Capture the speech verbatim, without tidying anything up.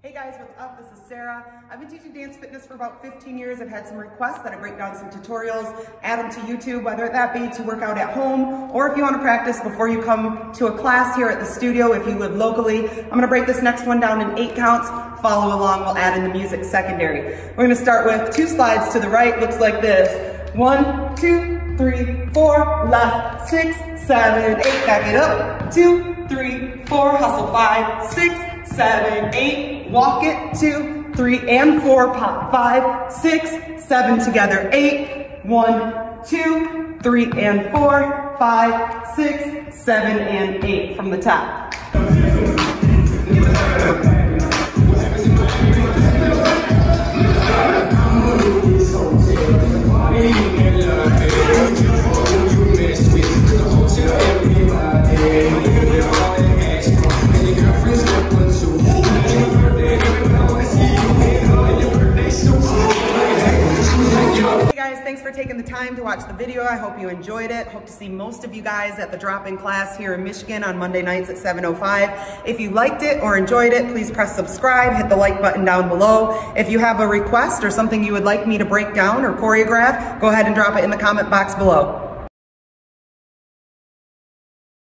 Hey guys, what's up? This is Sarah. I've been teaching dance fitness for about fifteen years. I've had some requests that I break down some tutorials, add them to YouTube, whether that be to work out at home or if you want to practice before you come to a class here at the studio if you live locally. I'm going to break this next one down in eight counts. Follow along, we'll add in the music secondary. We're going to start with two slides to the right, looks like this. One, two, three, four, left, six, seven, eight, back it up. Two, three, four, hustle, five, six, seven, eight, walk it, two, three, and four, pop, five, six, seven, together, eight, one, two, three, and four, five, six, seven, and eight from the top. Thanks for taking the time to watch the video. I hope you enjoyed it. Hope to see most of you guys at the drop-in class here in Michigan on Monday nights at seven oh five. If you liked it or enjoyed it, please press subscribe, hit the like button down below. If you have a request or something you would like me to break down or choreograph, go ahead and drop it in the comment box below.